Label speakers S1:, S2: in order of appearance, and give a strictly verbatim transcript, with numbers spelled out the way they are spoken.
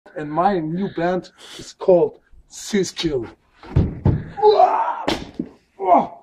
S1: And my new band is called Sis Kill.